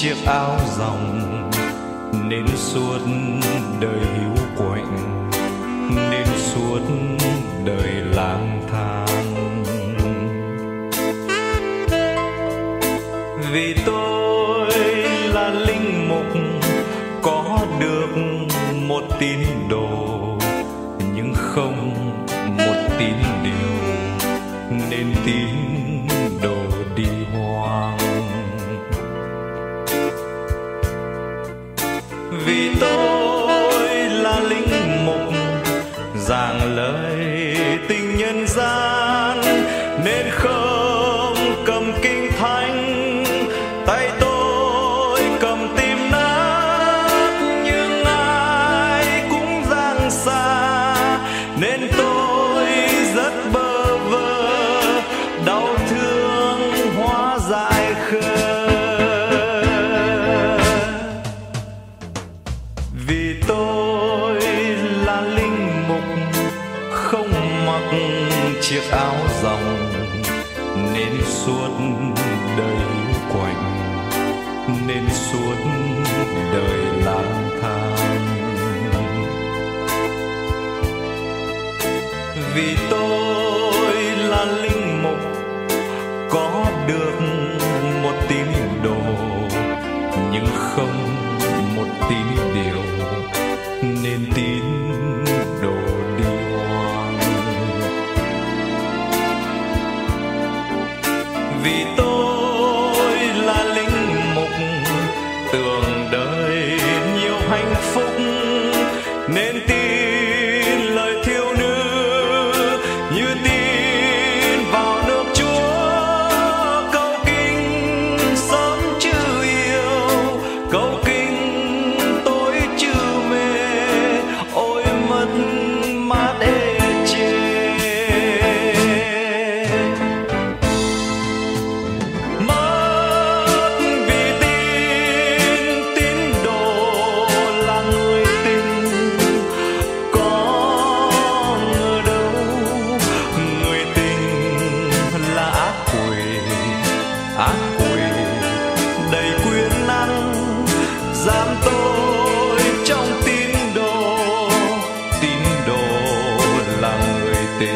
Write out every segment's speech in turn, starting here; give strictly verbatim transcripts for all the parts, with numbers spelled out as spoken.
chiếc áo rồng nên suốt đời hiu quạnh, nên suốt đời lang thang. Vì tôi là linh mục có được một tín đồ nhưng không một tín điều, nên tín đồ đi hoang. Vì tôi là linh mục giảng lời tình nhân gian, nên không cầm kinh thánh, tay tôi cầm tim nát, nhưng ai cũng giang xa, nên tôi rất bơ vơ, đau thương hóa dại khờ. Vì tôi là linh mục không mặc chiếc áo rồng, nên suốt đời hiu quạnh, nên suốt đời lang thang. Vì tôi là linh mục có được một tín đồ nhưng không một tín điều, nên tín đồ đi hoang. Vì tôi là linh mục tưởng đời nhiều hạnh phúc, nên tin lời thiếu nữ như tin vào nước Chúa, cầu kinh sớm chữ yêu, cầu kinh tối chữ mê, ôi mất mát ê chê. Mất vì tin tín đồ là người tình, có ngờ đâu người tình là ác quỷ, ác quỷ đầy quyền năng giam tôi trong tín đồ, tín đồ là người tình.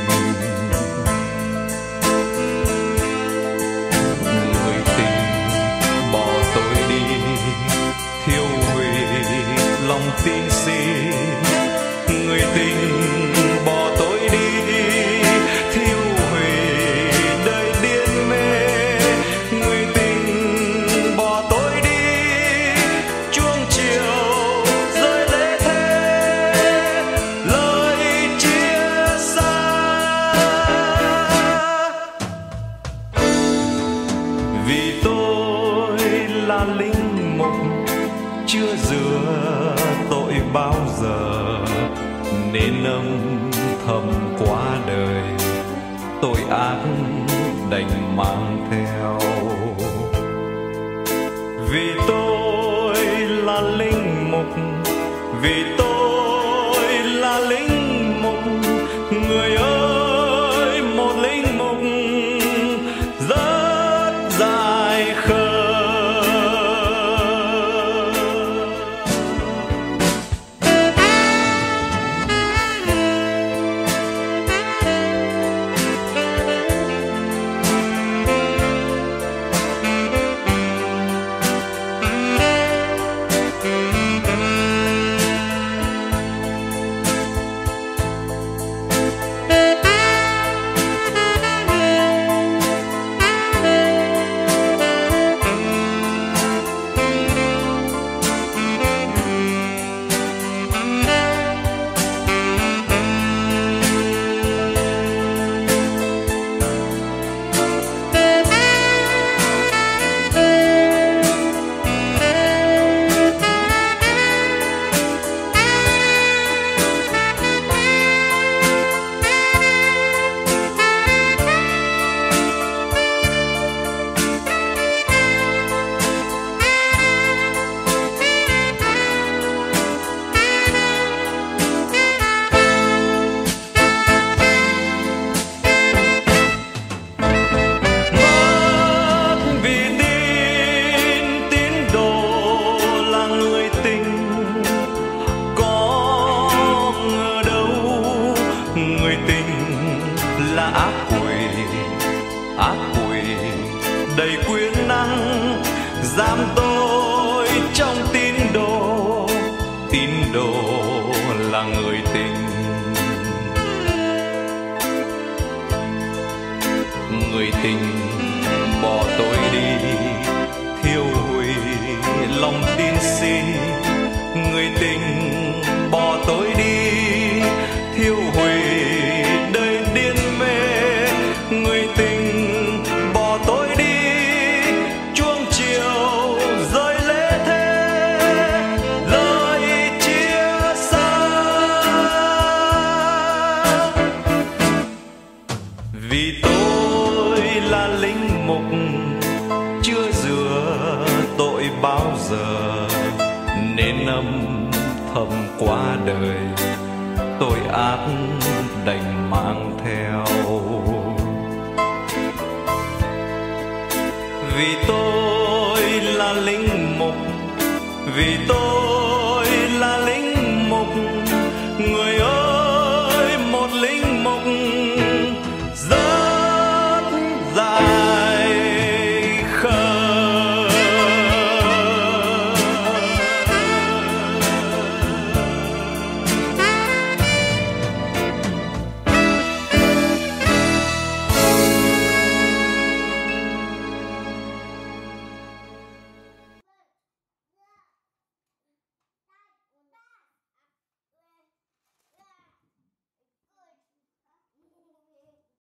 Người tình bỏ tôi đi, thiêu hủy lòng tin si. Người tình bỏ tôi đi, thiêu hủy đời điên mê. Người tình bỏ tôi đi, chuông chiều rơi lễ thế, lời chia xa. Vì tôi là linh mục chưa rửa tội bao giờ, nên âm thầm qua đời, tội ác đành mang theo. Vì tôi là linh mục, vì tôi là linh mục, người ơi một linh mục rất dài khờ. giam tôi trong tín đồ, tín đồ là người tình. Người tình bỏ tôi đi, thiêu hủy lòng tin si. Người tình bỏ tôi đi, thiêu hủy đời điên mê. Người tình bỏ tôi đi, chuông chiều rơi lễ thế, lời chia xa. Vì tôi là linh mục chưa rửa tội bao giờ, nên âm thầm qua đời tội ác đành mang theo. Vì tôi là linh mục, vì tôi